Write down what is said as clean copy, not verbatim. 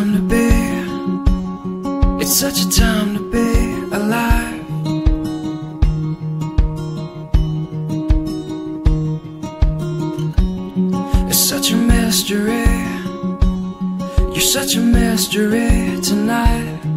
time to be, it's such a time to be alive. It's such a mystery, you're such a mystery tonight.